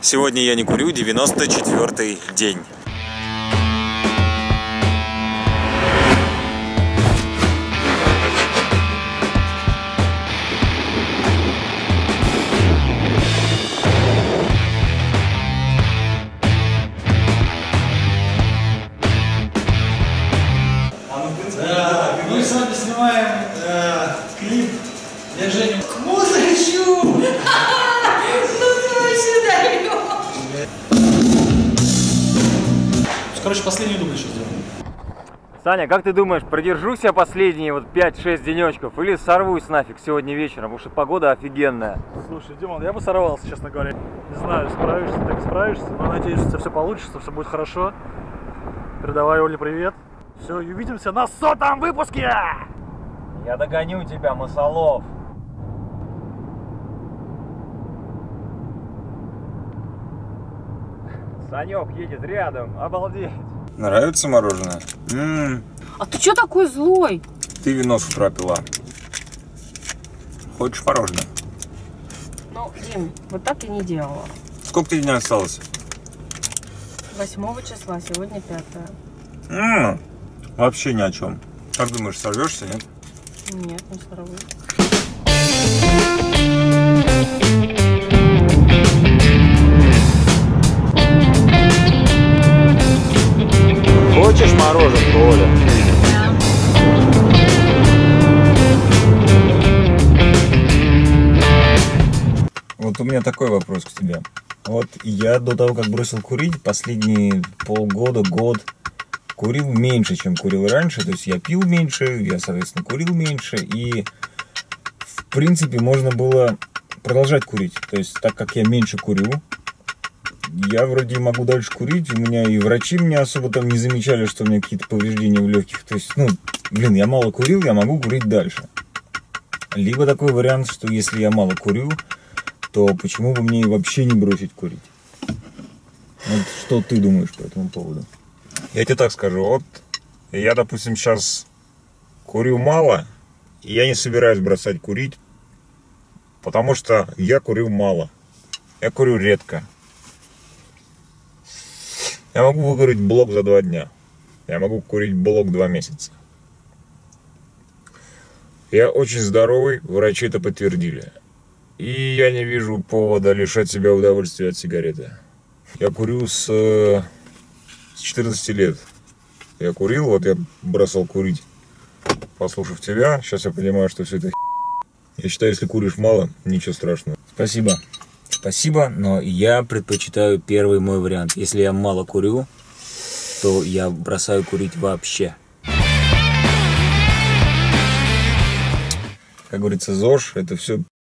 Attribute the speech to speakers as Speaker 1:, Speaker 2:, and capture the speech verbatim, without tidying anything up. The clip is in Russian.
Speaker 1: Сегодня я не курю, девяносто четвёртый день.
Speaker 2: Да, мы с вами снимаем э, клип для Жени. Музычу!
Speaker 3: Ну ты вообще даешь!
Speaker 2: Короче, последний дубль еще сделаем.
Speaker 4: Саня, как ты думаешь, продержусь я последние вот пять-шесть денечков или сорвусь нафиг сегодня вечером, потому что погода офигенная?
Speaker 2: Слушай, Димон, я бы сорвался, честно говоря. Не знаю, справишься, так и справишься, но надеюсь, что все получится, все будет хорошо. Передавай Оле привет. Все, увидимся на сотом выпуске!
Speaker 4: Я догоню тебя, Масолов. Санек едет рядом, обалдеть.
Speaker 1: Нравится мороженое? М-м-м.
Speaker 3: А ты что такой злой?
Speaker 1: Ты вино с утра пила. Хочешь мороженое?
Speaker 3: Ну, Дим, вот так я не делала.
Speaker 1: Сколько тебе дня осталось?
Speaker 3: Восьмого числа, сегодня пятое.
Speaker 1: М-м. Вообще ни о чем. Как думаешь, сорвешься, нет?
Speaker 3: Нет, не сорвусь.
Speaker 4: Хочешь мороженое, Оля?
Speaker 1: Вот у меня такой вопрос к тебе. Вот я до того, как бросил курить, последние полгода, год, курил меньше, чем курил раньше. То есть я пил меньше, я, соответственно, курил меньше. И, в принципе, можно было продолжать курить. То есть, так как я меньше курю, я вроде могу дальше курить. У меня и врачи меня особо там не замечали, что у меня какие-то повреждения в легких. То есть, ну, блин, я мало курил, я могу курить дальше. Либо такой вариант, что если я мало курю, то почему бы мне вообще не бросить курить? Вот что ты думаешь по этому поводу?
Speaker 5: Я тебе так скажу, вот я, допустим, сейчас курю мало, и я не собираюсь бросать курить, потому что я курю мало, я курю редко. Я могу выкурить блок за два дня, я могу курить блок два месяца. Я очень здоровый, врачи это подтвердили. И я не вижу повода лишать себя удовольствия от сигареты. Я курю с, с четырнадцати лет. Я курил, вот я бросал курить, послушав тебя. Сейчас я понимаю, что все это х**. Я считаю, если куришь мало, ничего страшного.
Speaker 1: Спасибо. Спасибо, но я предпочитаю первый мой вариант. Если я мало курю, то я бросаю курить вообще. Как говорится, ЗОЖ, это все